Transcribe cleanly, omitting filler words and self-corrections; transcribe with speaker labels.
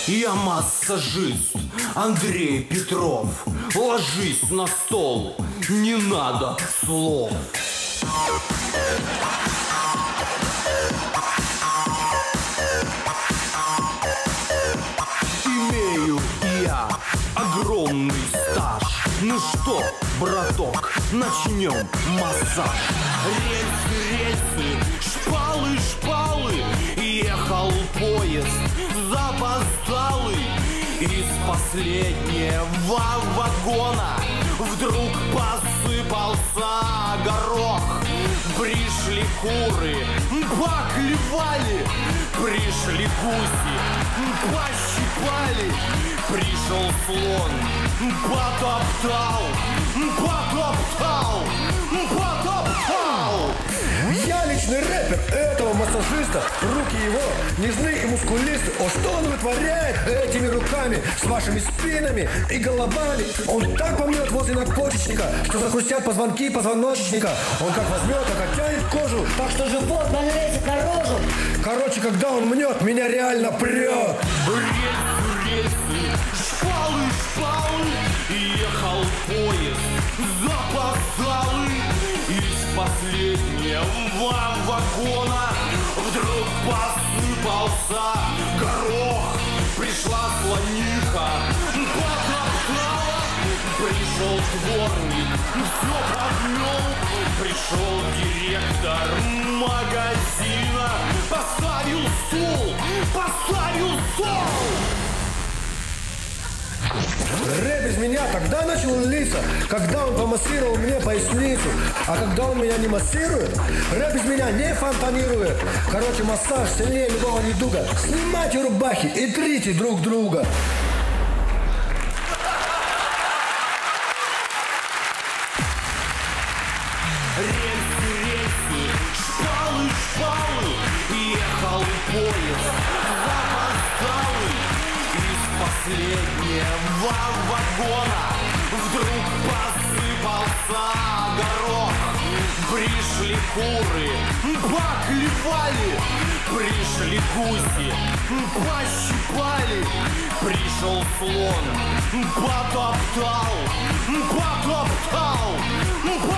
Speaker 1: Я массажист Андрей Петров. Ложись на стол, не надо слов. Имею я огромный стаж. Ну что, браток, начнем массаж. Рельсы, шпалы, шпалы. Ехал поезд запоздалый. Из последнего вагона вдруг посыпался горох. Пришли куры, поклевали. Пришли гуси, пощипали. Пришел слон, потоптал, потоптал, потоптал.
Speaker 2: Я личный рэпер этого массажиста. Руки его нежны и мускулисты. О, что он вытворяет этими руками, с вашими спинами и головами. Он так помнет возле надпочечника, что захрустят позвонки позвоночника. Он как возьмет, так оттянет кожу, так что живот налезет наружу. Короче, когда он мнет, меня реально прет.
Speaker 1: Рельсы, шпалы, шпалы. Ехал поезд запоздалый. Из последнего вагона вдруг посыпался горох. Пришла слониха, потоптала. Пришел дворник, все подмел. Пришел директор магазина. Поставил стул, поставил стол.
Speaker 2: Рэп из меня тогда начал литься, когда он помассировал мне поясницу. А когда он меня не массирует, рэп из меня не фонтанирует. Короче, массаж сильнее любого недуга. Снимайте рубахи и трите друг друга.
Speaker 1: Рельсы, шпалы, шпалы. Ехал поезд запоздалый. Из последнего вагона вдруг посыпался горох. Пришли куры, поклевали. Пришли гуси, пощипали. Пришел слон, потоптал, потоптал, потоптал.